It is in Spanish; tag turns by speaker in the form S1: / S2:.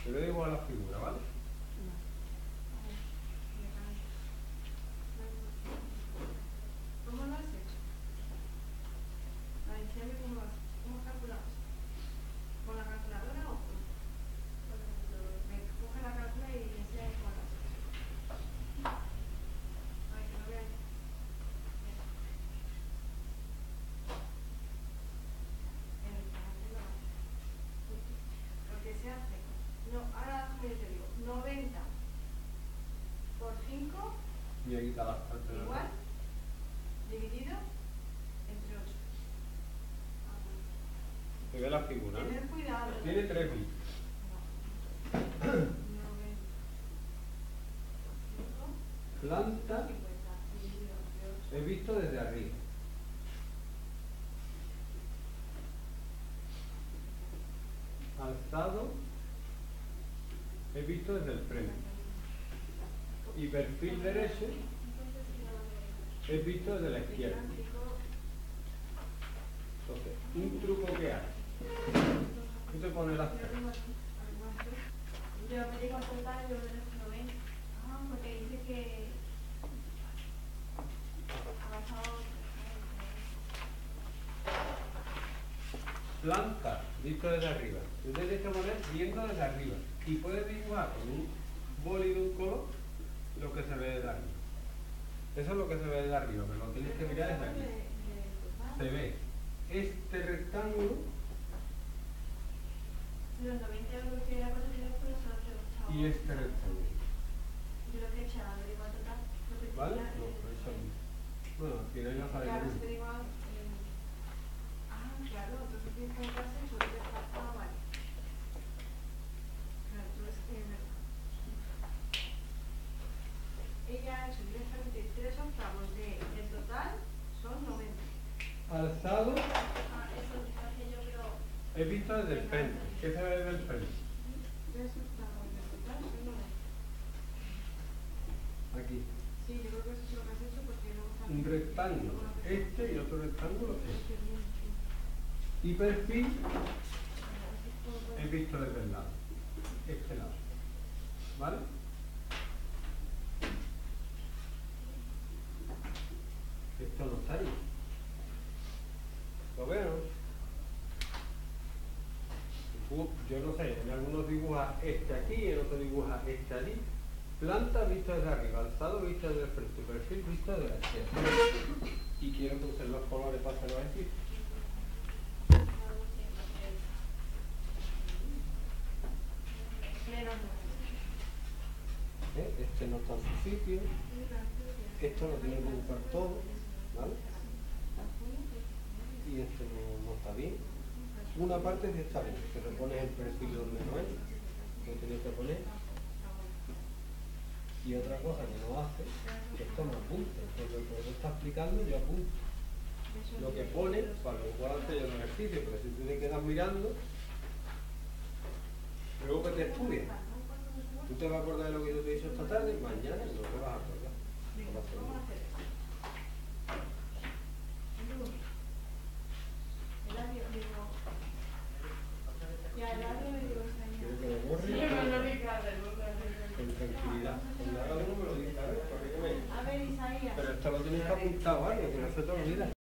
S1: Yo le digo a la figura, ¿vale?
S2: ¿Cómo lo has hecho? Enséñame cómo lo has hecho. ¿Cómo has calculado? ¿Con la calculadora o con? Venga, coge la calculadora y enséñame cómo lo has hecho. Ay, que no vean. Porque se hace. No, ahora yo te digo, 90 por 5
S1: Y aquí está la parte de
S2: igual dividido entre 8.
S1: Se ve la figura, ¿no?
S2: Tener cuidado.
S1: Tiene 3 bits. Planta he visto desde arriba. Alzado he visto desde el frente. Y perfil derecho he visto desde la izquierda. Entonces, un truco que hay. Tú te pones las tres.
S3: Yo me digo total, yo de los 90. Ah, porque dice que ha bajado.
S1: Planta, visto desde arriba. Tú tienes que poner viendo desde arriba. Y puedes dibujar con un boli de un color lo que se ve desde arriba. Eso es lo que se ve desde arriba, pero lo tienes que mirar desde aquí. Se ve este rectángulo
S3: Los 90 euros que era 400 por los otros.
S1: y este rectángulo.
S3: Yo lo que he echado, lo digo a total. Lo que
S1: ¿Vale?
S3: tenía,
S1: No, por eso mismo. Bueno, al final ya sale lo
S2: Claro,
S1: mismo.
S2: te digo, claro, entonces tienes que encontrarse y porque vale. Claro, entonces es verdad. Ella ha hecho directamente 3 octavos del total, son 90.
S1: Alzado
S3: Ah, eso hacía yo, pero.
S1: he visto desde el frente. ¿Qué se ve desde el frente?
S2: 3 octavos del total son 90.
S1: Aquí.
S2: Sí, yo creo que eso es lo que has hecho porque luego está.
S1: Un rectángulo este y otro rectángulo este. Y perfil he visto desde el lado. Este lado. ¿Vale? Esto no está ahí. ¿Lo veo? Yo no sé, en algunos dibujas este aquí, en otros dibujas este allí. Planta vista desde arriba, alzado vista desde el frente, perfil vista desde la izquierda. Y quiero que usen los colores para hacerlo aquí.
S2: Menos 9.
S1: Este no está en su sitio. Esto lo tiene que buscar todo, ¿vale? Y este no está bien. Una parte sí está bien, que le pones el perfil donde no es, lo tienes que poner. Y otra cosa que no hace, que esto no apunta, porque lo que está explicando yo apunto. Lo que pone, para lo cual hacer yo el ejercicio, pero si tú te quedas mirando, luego que te estudias, tú te vas a acordar de lo que yo te he dicho esta tarde, mañana no te vas a acordar. No va a ser
S2: Vamos a hacer eso. El labio, digo. Ya, el labio le digo,
S1: Quiero que lo borre con tranquilidad. Cuando haga uno me lo dice, a ver, corrígeme.
S2: A ver, Isaías.
S1: Pero esto lo tienes que apuntar, ¿vale? Que no se te olvida.